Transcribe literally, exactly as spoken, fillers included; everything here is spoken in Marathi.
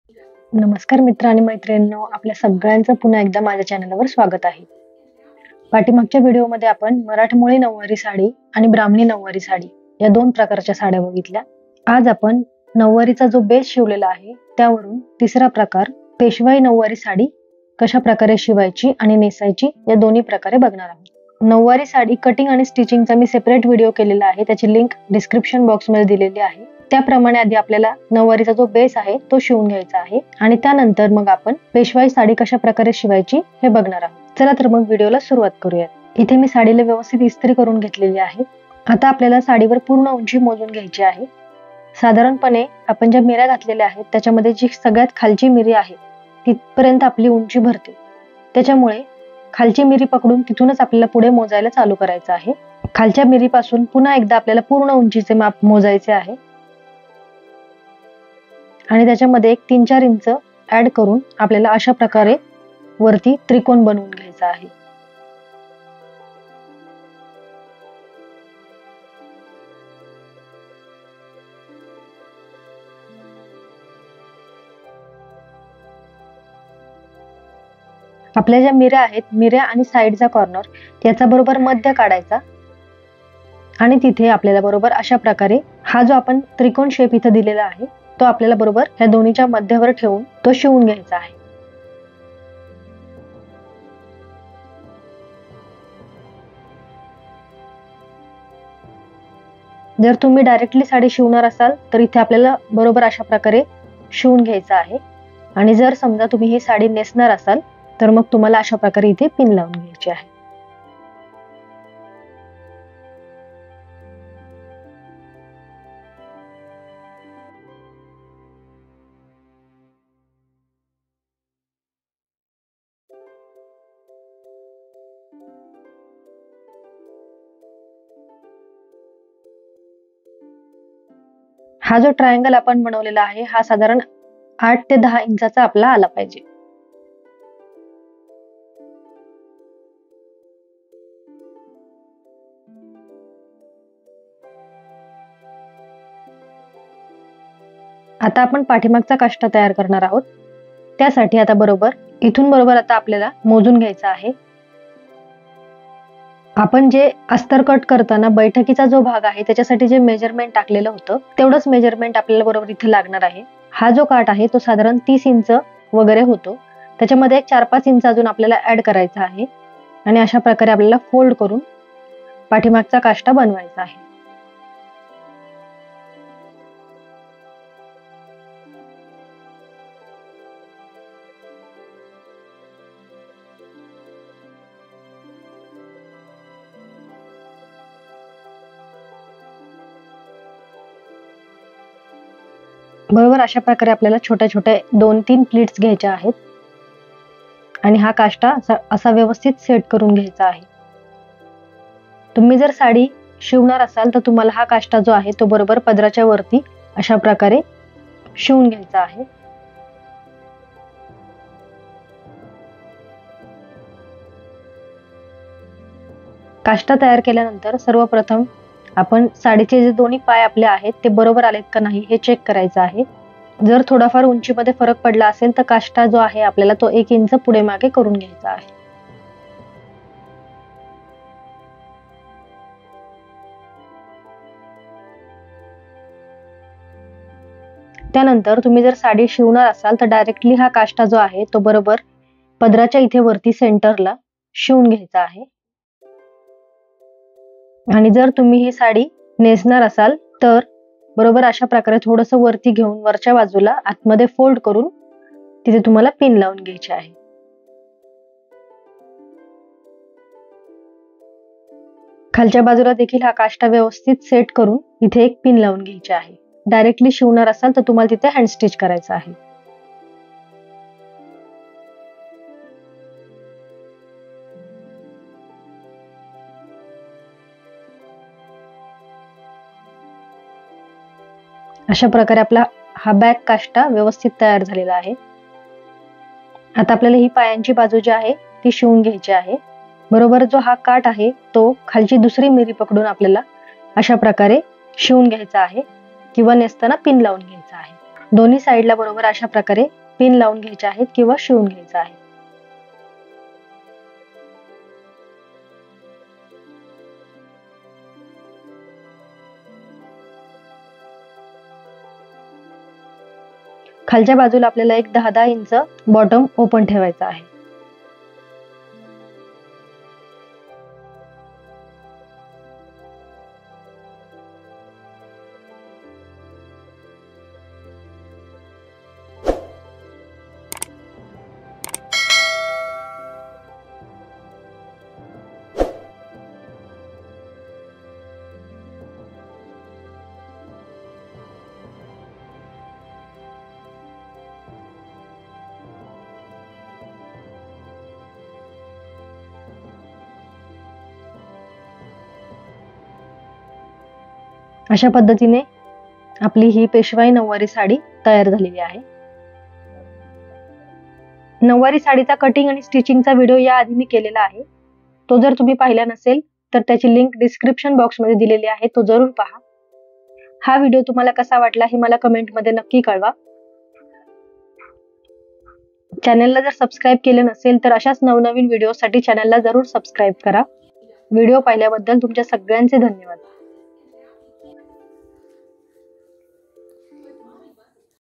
नमस्कार मित्र आणि मैत्रिणींनो, आपल्या सगळ्यांचं पुन्हा एकदा माझ्या चॅनलवर स्वागत आहे. पाठीमागच्या व्हिडिओमध्ये आपण मराठमोळी नऊवारी साडी आणि ब्राह्मणी नऊवारी साडी या दोन प्रकारच्या साड्या बघितल्या. आज आपण नऊवारीचा जो बेस शिवलेला आहे त्यावरून तिसरा प्रकार पेशवाई नऊवारी साडी कशा प्रकारे शिवायची आणि नेसायची या दोन्ही प्रकारे बघणार आहोत. नऊवारी साडी कटिंग आणि स्टिचिंगचा मी सेपरेट व्हिडिओ केलेला आहे, त्याची लिंक डिस्क्रिप्शन बॉक्समध्ये दिलेली आहे. त्याप्रमाणे आधी आपल्याला नऊवारीचा जो बेस आहे तो शिवून घ्यायचा आहे आणि त्यानंतर मग आपण पेशवाई साडी कशा प्रकारे शिवायची हे बघणार आहोत. चला तर मग व्हिडिओला सुरुवात करूयात. इथे मी साडीला व्यवस्थित इस्त्री करून घेतलेली आहे. आता आपल्याला साडीवर पूर्ण उंची मोजून घ्यायची आहे. साधारणपणे आपण ज्या मिऱ्या घातलेल्या आहेत त्याच्यामध्ये जी सगळ्यात खालची मिरी आहे तिथपर्यंत आपली उंची भरते. त्याच्यामुळे खालची मिरी पकडून तिथूनच आपल्याला पुढे मोजायला चालू करायचं आहे. खालच्या मिरीपासून पुन्हा एकदा आपल्याला पूर्ण उंचीचे माप मोजायचे आहे आणि त्याच्यामध्ये एक तीन चार इंच ऍड करून आपल्याला अशा प्रकारे वरती त्रिकोण बनवून घ्यायचा आहे. आपल्या ज्या मिऱ्या आहेत, मिऱ्या आणि साईडचा कॉर्नर याचा बरोबर मध्य काढायचा आणि तिथे आपल्याला बरोबर अशा प्रकारे हा जो आपण त्रिकोण शेप इथं दिलेला आहे तो आपल्याला बरोबर ह्या दोन्हीच्या मध्यावर ठेवून तो शिवून घ्यायचा आहे. जर तुम्ही डायरेक्टली साडी शिवणार असाल तर इथे आपल्याला बरोबर अशा प्रकारे शिवून घ्यायचं आहे आणि जर समजा तुम्ही ही साडी नेसणार असाल तर मग तुम्हाला अशा प्रकारे इथे पिन लावून घ्यायची आहे. हा जो ट्रायंगल आपण बनवलेला आहे हा साधारण आठ ते दहा इंचाचा आपला आला पाहिजे. आता आपण पाठीमागचा काष्टा तयार करणार आहोत. त्यासाठी आता बरोबर इथून बरोबर आता आपल्याला मोजून घ्यायचा आहे. आपण जे अस्तर कट करताना बैठकीचा जो भाग आहे त्याच्यासाठी जे मेजरमेंट टाकलेलं होतं तेवढंच मेजरमेंट आपल्याला बरोबर इथे लागणार आहे. हा जो काठ आहे तो साधारण तीस इंच वगैरे होतो. त्याच्यामध्ये एक चार पाच इंच अजून आपल्याला ऍड करायचा आहे आणि अशा प्रकारे आपल्याला फोल्ड करून पाठीमागचा काष्टा बनवायचा आहे. बरोबर अशा प्रकारे आपल्याला छोट्या छोट्या दोन तीन प्लीट्स घ्यायच्या आहेत आणि हा काष्टा असा व्यवस्थित सेट करून घ्यायचा आहे. तुम्ही जर साडी शिवणार असाल तर तुम्हाला हा काष्टा जो आहे तो बरोबर पदराच्या वरती अशा प्रकारे शिवून घ्यायचा आहे. काष्टा तयार केल्यानंतर सर्वप्रथम आपण साडीचे जे दोन्ही पाय आपले आहेत ते बरोबर आलेत का नाही हे चेक करायचं आहे. जर थोडाफार उंचीमध्ये फरक पडला असेल तर काष्टा जो आहे आपल्याला तो एक इंच पुढे मागे करून घ्यायचा आहे. त्यानंतर तुम्ही जर साडी शिवणार असाल तर डायरेक्टली हा काष्टा जो आहे तो बरोबर पदराच्या इथे वरती सेंटरला शिवून घ्यायचा आहे आणि जर तुम्ही ही साडी नेसणार असाल तर बरोबर अशा प्रकारे थोडंसं वरती घेऊन वरच्या बाजूला आतमध्ये फोल्ड करून तिथे तुम्हाला पिन लावून घ्यायची आहे. खालच्या बाजूला देखील हा काष्टा व्यवस्थित सेट करून इथे एक पिन लावून घ्यायची आहे. डायरेक्टली शिवणार असाल तर तुम्हाला तिथे हँड स्टिच करायचं आहे. अशा प्रकारे आपला हा बॅक काष्टा व्यवस्थित तयार झालेला आहे. आता आपल्याला ही पायांची बाजू जी आहे ती शिवून घ्यायची आहे. बरोबर जो हा काठ आहे तो खालची दुसरी मिरी पकडून आपल्याला अशा प्रकारे शिवून घ्यायचा आहे किंवा नेसताना पिन लावून घ्यायचा आहे. दोन्ही साईडला बरोबर अशा प्रकारे पिन लावून घ्यायचे आहेत किंवा शिवून घ्यायचं आहे. खालच्या बाजूला आपल्याला एक दहा दहा इंच बॉटम ओपन ठेवायचा आहे. अशा पद्धतीने आपली ही पेशवाई नऊवारी साडी तयार झालेली आहे. नऊवारी साडीचा कटिंग आणि स्टिचिंगचा व्हिडिओ या आधी मी केलेला आहे. तो जर तुम्ही पाहिला नसेल तर त्याची लिंक डिस्क्रिप्शन बॉक्स मध्ये दिलेली आहे, तो जरूर पहा. हा व्हिडिओ तुम्हाला कसा वाटला हे मला कमेंट मध्ये नक्की कळवा. चॅनलला जर सबस्क्राईब केले नसेल तर अशाच नवनवीन व्हिडिओसाठी चॅनलला जरूर सबस्क्राईब करा. व्हिडिओ पाहिल्याबद्दल तुमच्या सगळ्यांचे धन्यवाद.